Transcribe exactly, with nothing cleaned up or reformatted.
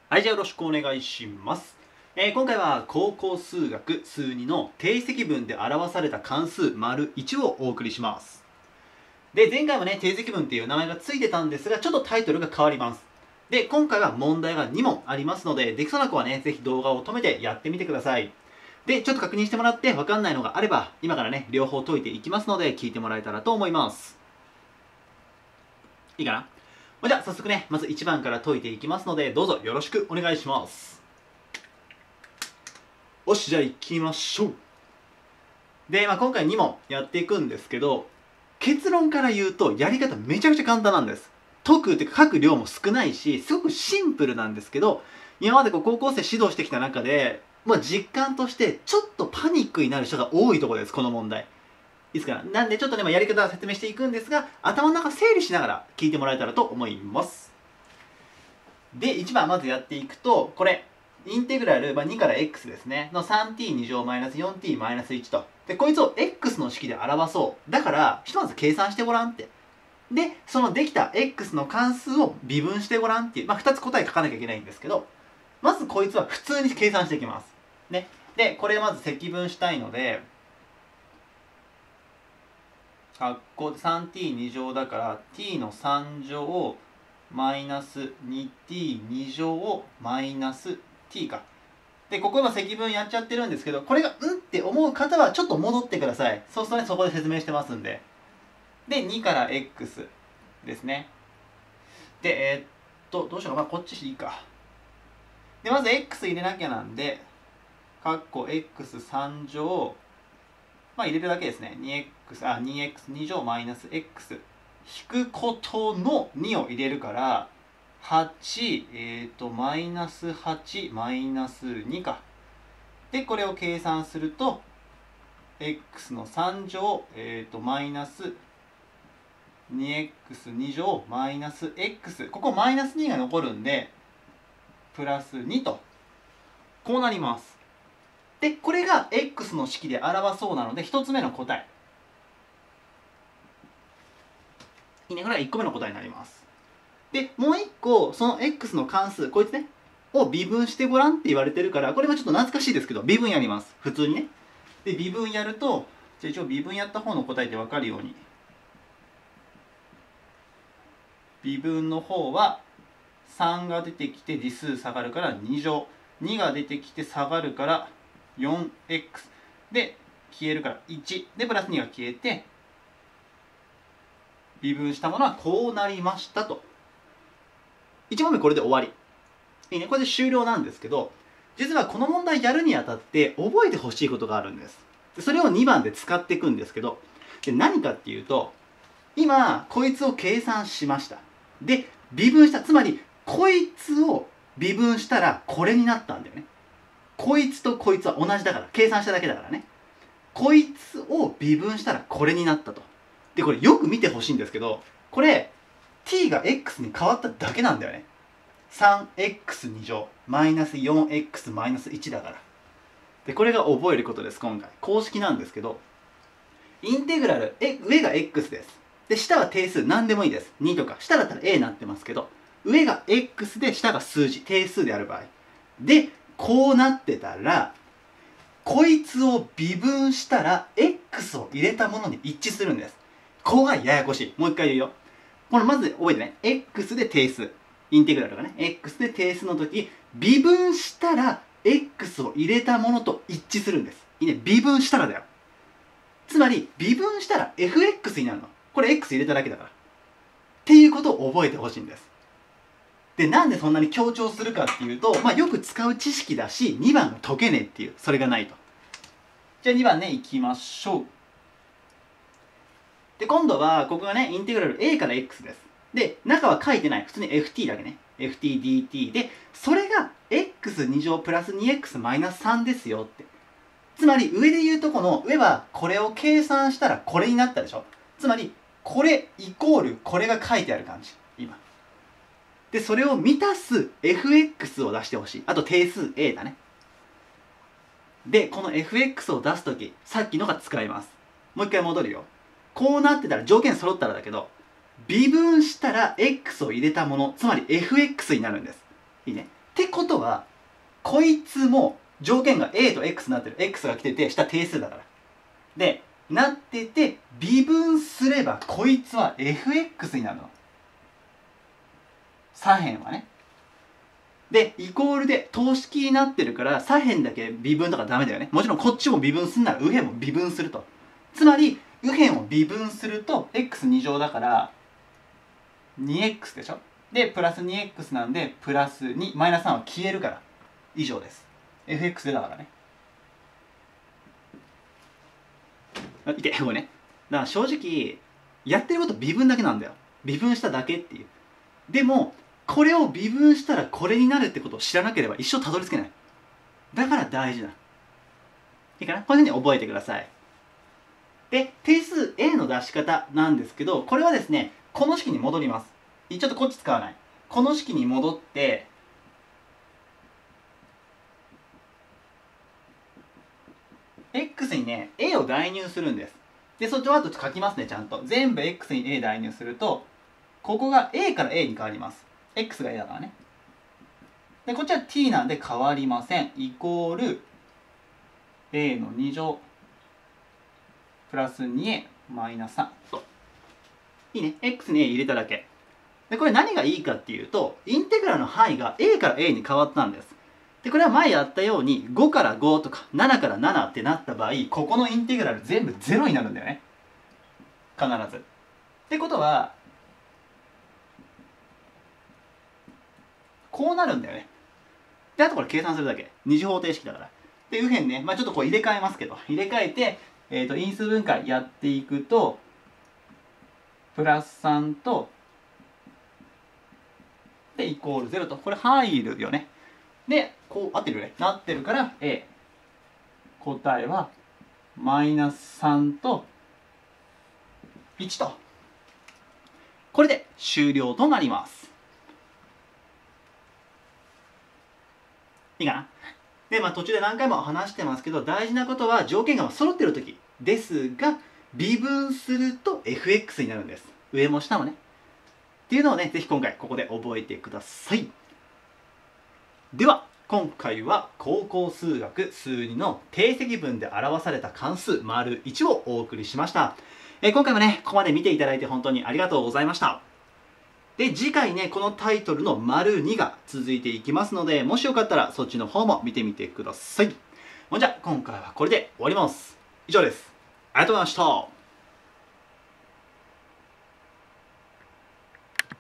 はい、じゃあよろしくお願いします。えー、今回は高校数学数にの定積分で表された関数 いち をお送りします。で、前回もね、定積分っていう名前がついてたんですが、ちょっとタイトルが変わります。で、今回は問題がに問ありますので、できそうな子はね、ぜひ動画を止めてやってみてください。で、ちょっと確認してもらって分かんないのがあれば、今からね、両方解いていきますので、聞いてもらえたらと思います。いいかな？じゃあ早速ね、まずいちばんから解いていきますので、どうぞよろしくお願いします。よし、じゃあ行きましょう。で、まあ、今回に問やっていくんですけど、結論から言うとやり方めちゃくちゃ簡単なんです。解くっていうか書く量も少ないし、すごくシンプルなんですけど、今までこう高校生指導してきた中で、まあ、実感としてちょっとパニックになる人が多いところです、この問題。いいですか？なんでちょっとね、まあ、やり方は説明していくんですが、頭の中整理しながら聞いてもらえたらと思います。で、いちばんまずやっていくと、これ、インテグラル、まあ、にから x ですね、の さんティーに 乗マイナス よんティー マイナスいちと。で、こいつを x の式で表そう。だから、ひとまず計算してごらんって。で、そのできた x の関数を微分してごらんっていう、まあ、ふたつ答え書かなきゃいけないんですけど、まずこいつは普通に計算していきます。ね。で、これまず積分したいので、括弧 さんティーに 乗だから t のさん乗マイナス にティーに 乗マイナス t か。で、ここ今積分やっちゃってるんですけど、これがうんって思う方はちょっと戻ってください。そうするとね、そこで説明してますんで。で、にから x ですね。で、えー、っと、どうしようか。まあ、こっちいいか。で、まず x 入れなきゃなんで、括弧 エックスさん 乗、まあ入れるだけですね。にエックス、あ、にエックスに 乗マイナス x。引くことのにを入れるから、はち、えっ、ー、と、マイナスはち、マイナスにか。で、これを計算すると、x のさん乗、えっ、ー、と、マイナス にエックスに 乗、マイナス x。ここマイナスにが残るんで、プラスにと。こうなります。で、これが x の式で表そうなので、ひとつめの答え。いいね、これがいっこめの答えになります。で、もういっこ、その x の関数、こいつね、を微分してごらんって言われてるから、これはちょっと懐かしいですけど、微分やります。普通にね。で、微分やると、じゃあ一応微分やった方の答えで分かるように。微分の方は、さんが出てきて次数下がるからに乗。にが出てきて下がるから よんエックス。で、消えるからいち。で、プラスにが消えて、微分したものはこうなりましたと。いち問目これで終わり。いいね、これで終了なんですけど、実はこの問題やるにあたって覚えてほしいことがあるんです。でそれをにばんで使っていくんですけど、で何かっていうと、今こいつを計算しました。で、微分した。つまりこいつを微分したらこれになったんだよね。こいつとこいつは同じだから、計算しただけだからね。こいつを微分したらこれになったと。で、これよく見てほしいんですけど、これ t が x に変わっただけなんだよね。さんエックスに 乗マイナス よんエックス マイナスいちだから。で、これが覚えることです。今回公式なんですけど、インテグラル、え上が x です。で、下は定数、何でもいいです。にとか、下だったら a になってますけど、上が x で下が数字、定数である場合で、こうなってたら、こいつを微分したら x を入れたものに一致するんです。ここがややこしい。もう一回言うよ。このまず覚えてね、x で定数、インテグラルがね、x で定数の時、微分したら x を入れたものと一致するんです。いいね、微分したらだよ。つまり、微分したら エフエックス になるの。これ x 入れただけだから。っていうことを覚えてほしいんです。で、なんでそんなに強調するかっていうと、まあよく使う知識だし、にばんが解けねえっていう、それがないと。じゃあにばんね、いきましょう。で、今度は、ここがね、インテグラル a から x です。で、中は書いてない。普通に エフティー だけね。エフティーディーティー で、それが エックスに 乗プラス にエックス マイナスさんですよって。つまり、上で言うとこの、上はこれを計算したらこれになったでしょ。つまり、これイコールこれが書いてある感じ。今。で、それを満たす エフエックス を出してほしい。あと定数 a だね。で、この エフエックス を出すとき、さっきのが使えます。もう一回戻るよ。こうなってたら、条件揃ったらだけど、微分したら x を入れたもの、つまり エフエックス になるんです。いいね。っってことはこいつも条件が A と X になってる。 X が来てて下定数だからでなってて、微分すればこいつは エフエックス になるの。左辺はね。でイコールで等式になってるから左辺だけ微分とかダメだよね。もちろんこっちも微分すんなら右辺も微分すると。つまり右辺を微分すると エックスに 乗だからにエックス でしょ。でプラス にエックス なんでプラスにマイナスさんは消えるから以上です。 エフエックス でだからね。あいてごめんね。だから正直やってること微分だけなんだよ。微分しただけっていう。でもこれを微分したらこれになるってことを知らなければ一生たどり着けない。だから大事だ。いいかな。こういうふうに覚えてください。で定数 A の出し方なんですけど、これはですねこの式に戻ります。ちょっとこっち使わない。この式に戻ってX にね A を代入するんです。でそっちを後で書きますね。ちゃんと全部 X に A 代入するとここが A から A に変わります。 X が A だからね。でこっちは T なんで変わりません。イコール A のに乗プラス にエー マイナスさんと。いいね。 X に A 入れただけで、これ何がいいかっていうとインテグラルの範囲が A から A に変わったんです。でこれは前やったようにごからごとかななからななってなった場合、ここのインテグラル全部ゼロになるんだよね、必ず。ってことはこうなるんだよね。であとこれ計算するだけ。二次方程式だから。で右辺ね、まあ、ちょっとこう入れ替えますけど入れ替えて、えー、と因数分解やっていくとプラスさんとでイコールゼロとこれ入るよね。でこう合ってるよね。なってるから A 答えはマイナスさんといちと。これで終了となります。いいかな。でまあ途中で何回も話してますけど大事なことは条件が揃ってる時ですが微分すると エフエックス になるんです。上も下もね。っていうのをねぜひ今回ここで覚えてください。では今回は高校数学数にの定積分で表された関数 いち をお送りしました。え今回もねここまで見ていただいて本当にありがとうございました。で次回ねこのタイトルの に が続いていきますので、もしよかったらそっちの方も見てみてください。ほんじゃ今回はこれで終わります。以上です。ありがとうございました。